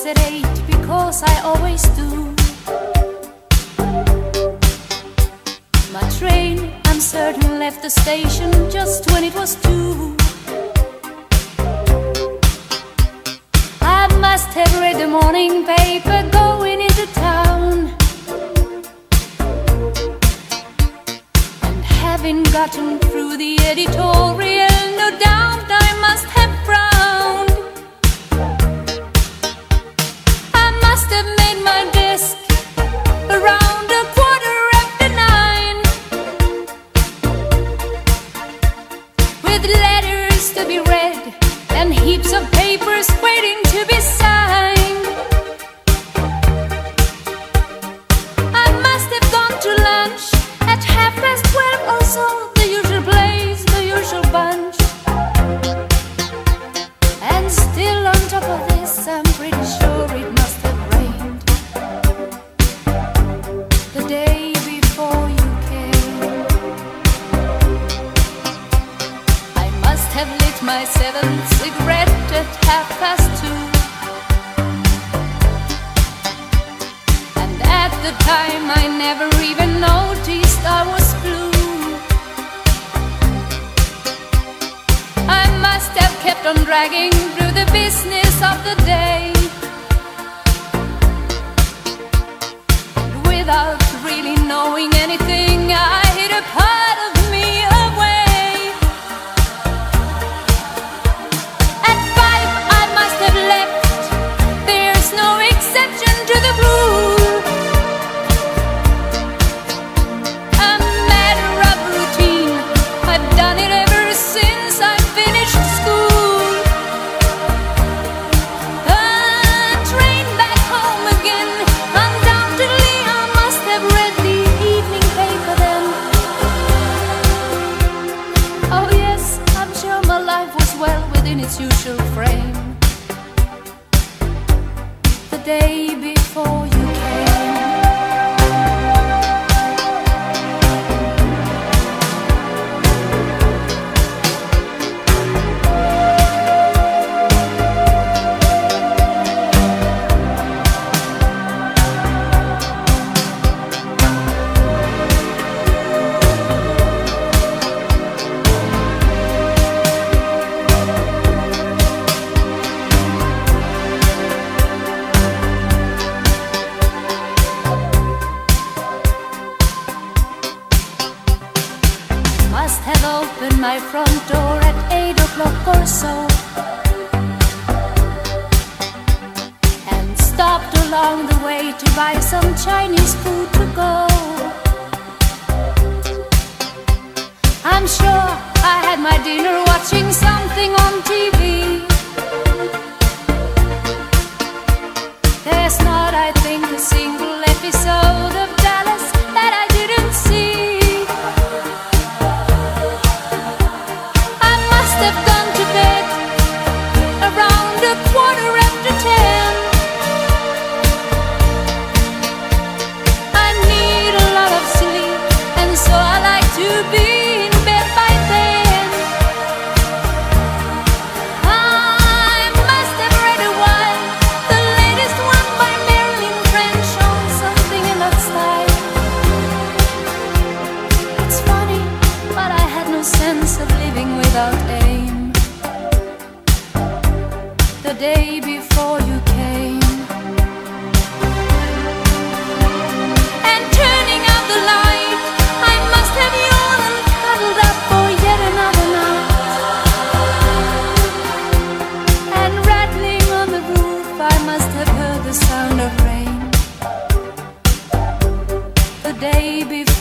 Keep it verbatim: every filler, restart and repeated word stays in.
always at eight, because I always do. My train, I'm certain, left the station just when it was two. I must have read the morning paper going into town, and having gotten through the editorial, no doubt I must have frowned. I must have made my desk around a quarter after nine, with letters to be read and heaps of papers waiting to be signed. I must have gone to lunch at half past twelve or so, the usual place, the usual bunch. And still on top of this, I'm pretty sure it must have rained the day before you came. I must have lit my seventh cigarette at half past two, and at the time I never even noticed I was blue. I must have kept on dragging through the business of the day, without really knowing anything, I hid a part of me away. At five I must have left, there's no exception to the rule. A matter of routine, I've done it ever since I finished school. A train back home again, undoubtedly I must have read the evening paper then. Oh yes, I'm sure my life was well within its usual frame the day before you came. Must have opened my front door at eight o'clock or so, and stopped along the way to buy some Chinese food to go. I'm sure I had my dinner watching something on T V. There's not, I think, a single episode of Dallas that I didn't see. Have gone to bed around a quarter after ten. I need a lot of sleep, and so I like to be in bed by then. I must have read a while, the latest one by Marilyn French, on something in that style. It's funny, but I had no sense of living without aim the day before you came. And turning out the light, I must have yawned and cuddled up for yet another night. And rattling on the roof, I must have heard the sound of rain the day before